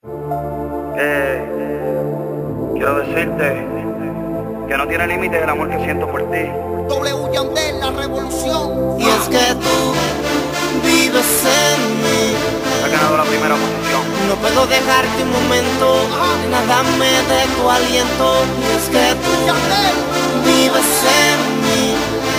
Quiero decirte que no tiene límite el amor que siento por ti. W Yandel, la revolución. Y es que tú vives en mí. Ha ganado la primera posición. No puedo dejarte un momento, nada me de tu aliento. Y es que tú vives en mí.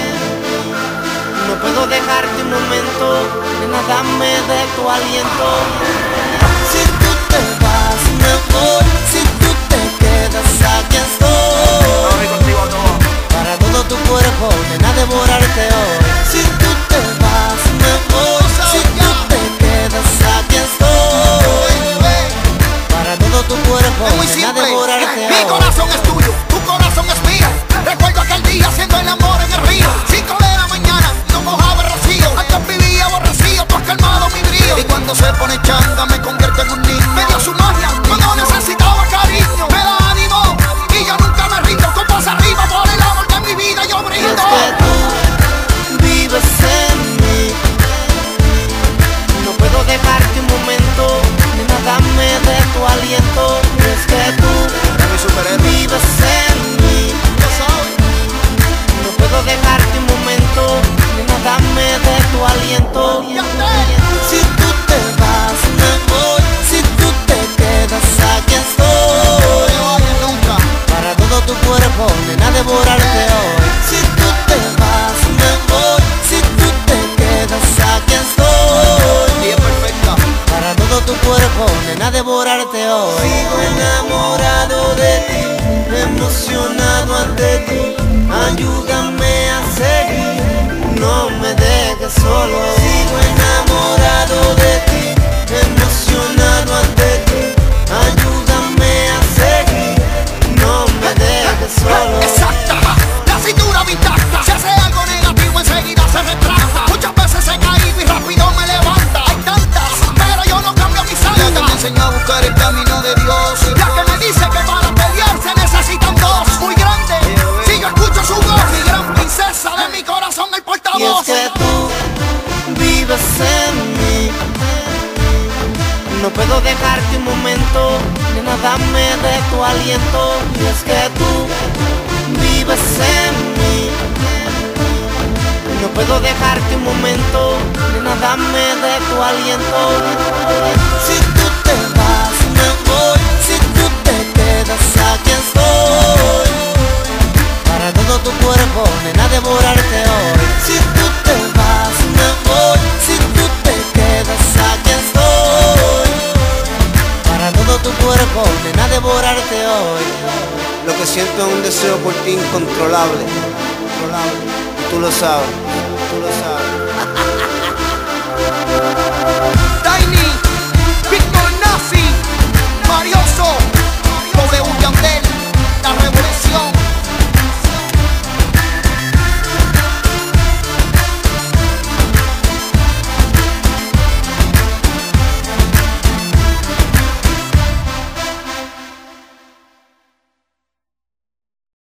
No puedo dejarte un momento, nada me de tu aliento. Si tú te vas, me voy. Si tú te quedas, aquí estoy. Para todo tu cuerpo, nena, devorarte hoy. Si tú te vas, me voy. Si tú te quedas, aquí estoy. Para todo tu cuerpo, nena, devorarte hoy. Mi corazón es tuyo, tu corazón es mío. Recuerdo aquel día haciendo el amor en el río. 5 de la mañana, no mojaba el rocío. Antes vivía aborrecido, tú has calmado mi brío. Y cuando se pone changa, me convierte en un niño. Me dio su magia cuando necesitaba cariño. Me da ánimo y yo nunca me rindo. Copas arriba por el amor de mi vida yo brindo. Y es que tú vives en mí. No puedo dejarte un momento, nena, dame de tu aliento. Y es que tú vives en mí. No puedo dejarte un momento, nena, dame de tu aliento. Si tú te vas, me voy. Si tú te quedas, aquí estoy. Para todo tu cuerpo, nena, devorarte hoy. Si tú te vas, me voy. Si tú te quedas, aquí estoy. Para todo tu cuerpo, nena, devorarte hoy. Sigo enamorado de ti, emocionado ante ti. Ayúdame a seguir, no me dejes solo. Sigo enamorado de ti, emocionado ante ti. Ayúdame a seguir, no me dejes solo. Exacta, la cintura intacta. Si hace algo negativo enseguida se retracta. Muchas veces he caído y rápido me levanta. Hay tantas, pero yo no cambio mi santa. La que me enseñó a buscar el camino de Dios. La que me dice que para pelear se necesitan dos. Muy grande, si yo escucho su voz. Mi gran princesa de mi corazón, el portavoz. Y es que tú vives en mí. No puedo dejarte un momento, nena, dame de tu aliento. Y es que tú vives en mí. No puedo dejarte un momento, nena, dame de tu aliento. Si tú te vas, me voy. Si tú te quedas, aquí estoy. Para todo tu cuerpo, nena, devorarte hoy. Si tú te vas, me voy. Si tú te quedas, aquí estoy. Para todo tu cuerpo, nena, devorarte hoy. Lo que siento es un deseo por ti incontrolable. Y tú lo sabes, tú lo sabes.